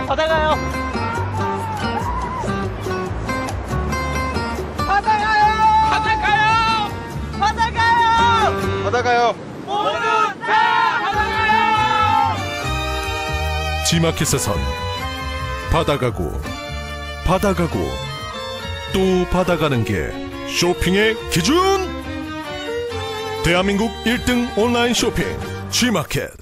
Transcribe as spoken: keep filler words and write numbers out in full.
바다 가요. 바다 가요. 바다 가요. 바다 가요. 바다 가요. 모두 다 바다 가요. 지마켓에선 바다 가고 바다 가고 또 바다 가는 게 쇼핑의 기준. 대한민국 일 등 온라인 쇼핑 G마켓.